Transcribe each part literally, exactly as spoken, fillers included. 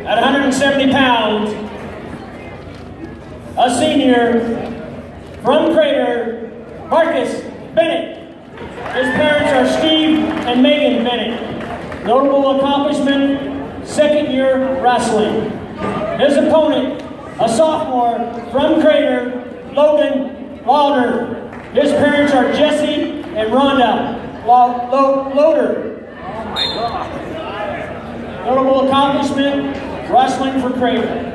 at one hundred seventy pounds, a senior from Crater, Marcus Bennett. His parents are Steve and Megan Bennett. Notable accomplishment, second year wrestling. His opponent, a sophomore from Crater, Logan Lauder. His parents are Jesse and Rhonda Loader. Oh my God. Notable accomplishment, wrestling for Crater.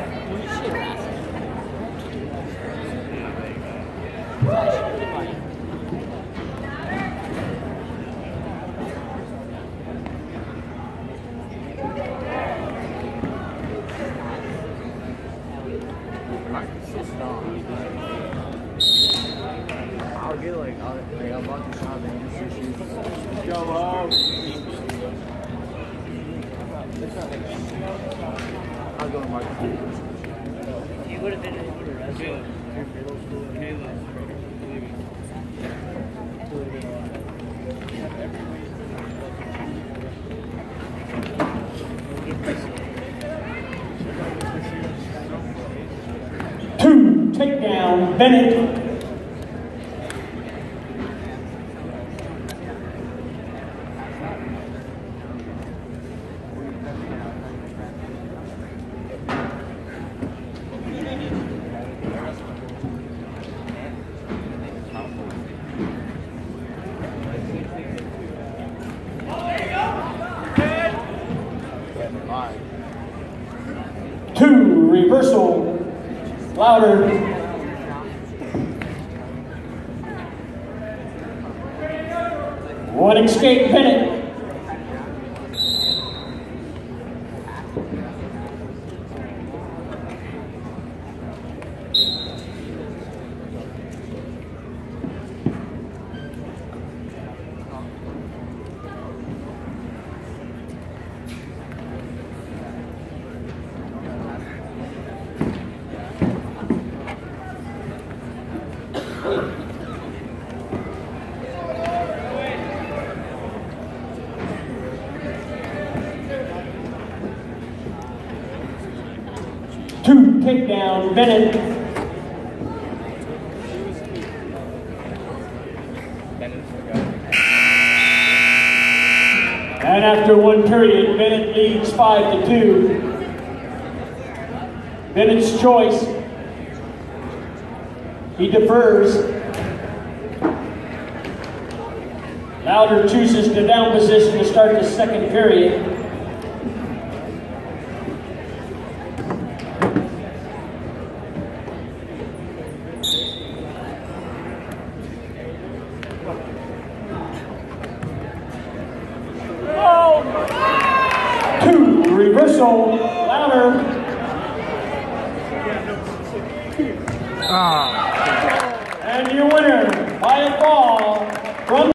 I'll get like, I'll, like, I'll walk the shop and just shoot. Go home. I'll go to Marcus. You would have been in the rest. Caleb. Caleb. Two, takedown, Bennett. Two, reversal, Lauder. One escape, Bennett. Two, takedown, Bennett. And after one period, Bennett leads five to two. Bennett's choice. He defers. Lauder chooses the down position to start the second period. Two, reversal, Lauder. Ah. And your winner by a fall